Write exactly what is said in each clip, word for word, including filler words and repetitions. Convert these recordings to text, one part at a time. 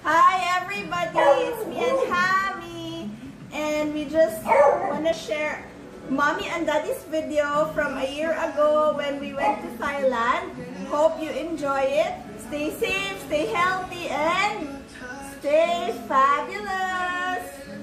Hi everybody, it's me and Hami, and we just want to share Mommy and Daddy's video from a year ago when we went to Thailand. Hope you enjoy it. Stay safe, stay healthy, and stay fabulous!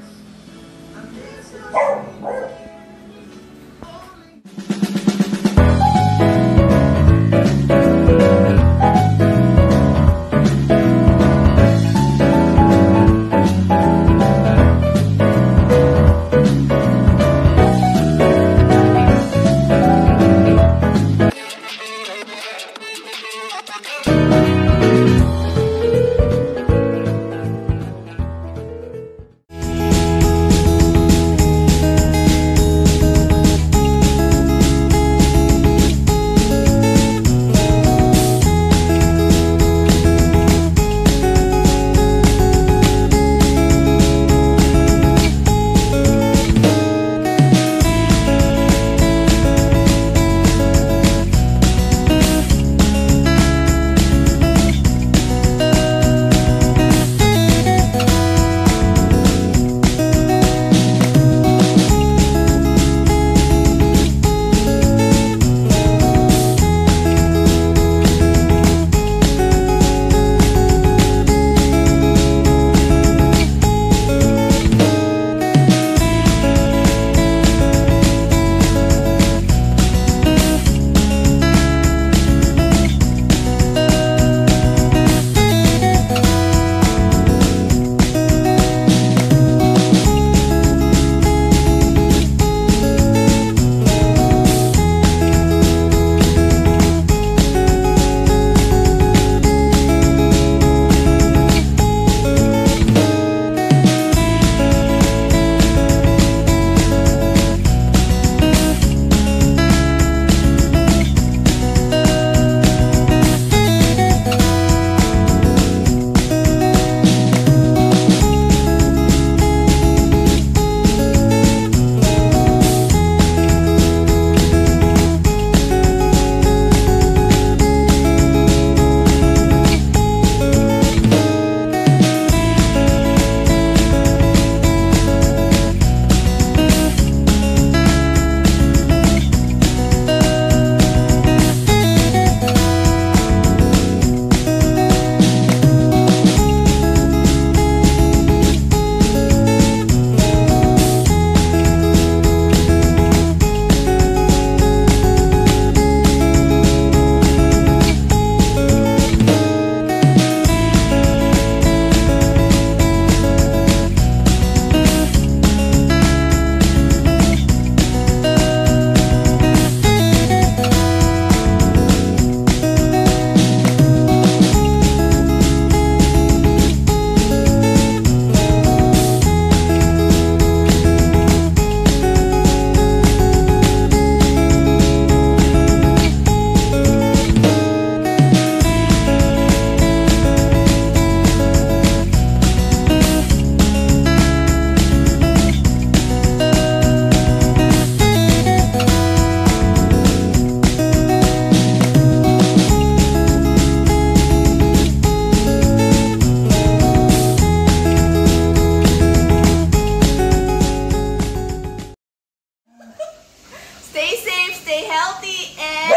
Stay safe, stay healthy, and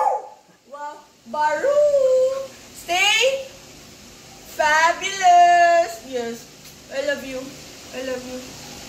wow, Baru! Stay fabulous! Yes, I love you. I love you.